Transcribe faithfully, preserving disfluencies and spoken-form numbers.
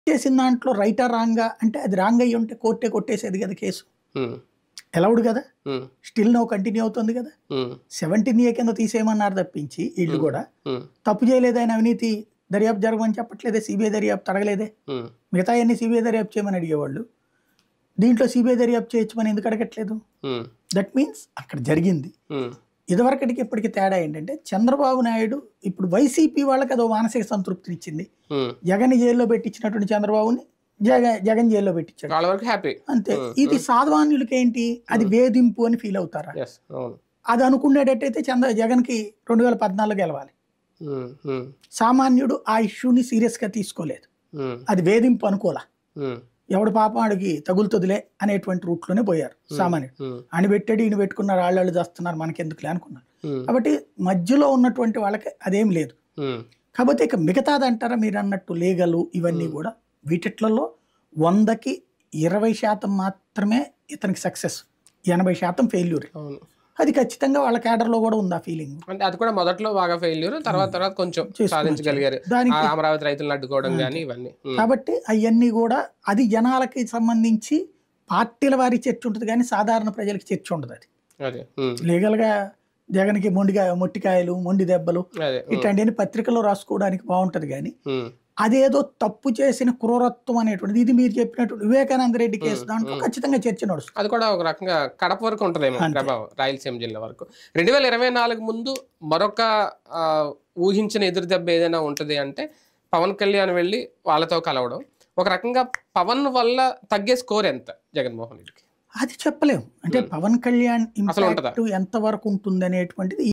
చేసిన దాంట్లో రైటా రాంగా అంటే అది రాంగ్ అయ్యి ఉంటే కోర్టే కొట్టేసేది కదా కేసు. ఎలౌడ్ కదా, స్టిల్ నో కంటిన్యూ అవుతుంది కదా. సెవెంటీన్ ఏ కింద తీసేయమన్నారు తప్పించి వీళ్ళు కూడా తప్పు చేయలేదు, ఆయన అవినీతి దర్యాప్తు జరగమని చెప్పట్లేదే, సిబిఐ దర్యాప్తు అడగలేదే. మిగతా అన్ని సిబిఐ దర్యాప్తు చేయమని అడిగేవాళ్ళు, దీంట్లో సిబిఐ దర్యాప్తు చేయొచ్చమని ఎందుకు అడగట్లేదు? దట్ మీన్స్ అక్కడ జరిగింది. ఇదివరకటికి ఇప్పటికి తేడా ఏంటంటే చంద్రబాబు నాయుడు ఇప్పుడు వైసీపీ వాళ్ళకి అదో మానసిక సంతృప్తిని ఇచ్చింది. జగన్ జైల్లో పెట్టించినటువంటి చంద్రబాబుని జగన్ జగన్ జైల్లో పెట్టించాడు అంతే. ఇది సాధారణులకి ఏంటి, అది వేధింపు అని ఫీల్ అవుతారా? అది అనుకునేటట్టయితే చంద్ర జగన్ కి రెండు వేల పద్నాలుగు గెలవాలి. సామాన్యుడు ఆ ఇష్యూని సీరియస్ గా తీసుకోలేదు, అది వేధింపు అనుకోలా. ఎవడు పాపం ఆడికి తగులుతుందిలే అనేటువంటి రూట్ లోనే పోయారు సామాన్యుడు. ఆయన పెట్టాడు, ఈయన పెట్టుకున్నారు, ఆళ్ళు చేస్తున్నారు, మనకెందుకులే అనుకున్నారు. కాబట్టి మధ్యలో ఉన్నటువంటి వాళ్ళకి అదేం లేదు. కాబట్టి ఇక మిగతాది అంటారా మీరు అన్నట్టు లీగలు ఇవన్నీ కూడా వీటిట్లలో వందకి ఇరవై శాతం మాత్రమే ఇతనికి సక్సెస్, ఎనభై శాతం ఫెయిల్యూర్. అది ఖచ్చితంగా వాళ్ళ క్యాడర్లో కూడా ఉంది ఆ ఫీలింగ్. అంటే అది కూడా మొదట్లో బాగా ఫెయిల్యూర్, తర్వాత తర్వాత కొంచెం సాధించగలిగారు, అమరావతి రైతులను అడ్డుకోవడం కానీ ఇవన్నీ. కాబట్టి అవన్నీ కూడా అది జనాలకి సంబంధించి పార్టీల వారి చర్చ ఉంటుంది కానీ సాధారణ ప్రజలకి చర్చ ఉండదు. అది లీగల్ గా జగన్కి మొండిగా మొట్టికాయలు మొండి దెబ్బలు ఇట్లాంటివన్నీ పత్రికల్లో రాసుకోవడానికి బాగుంటది కానీ అదేదో తప్పు చేసిన క్రూరత్వం అనేటువంటిది, ఇది మీరు చెప్పినట్టు వివేకానంద రెడ్డి కేసు దాంట్లో ఖచ్చితంగా చర్చ నడుస్తుంది. అది కూడా ఒక రకంగా కడప వరకు ఉంటుందేమో ప్రభావం, రాయలసీమ జిల్లా వరకు. రెండు వేల ఇరవై నాలుగు ముందు మరొక ఊహించిన ఎదురు దెబ్బ ఏదైనా ఉంటుంది అంటే పవన్ కళ్యాణ్ వెళ్ళి వాళ్ళతో కలవడం. ఒక రకంగా పవన్ వల్ల తగ్గే స్కోర్ ఎంత జగన్మోహన్ రెడ్డికి? అది చెప్పలేము. అంటే పవన్ కళ్యాణ్ ఇంపాక్ట్ ఎంత వరకు ఉంటుంది అనేటువంటిది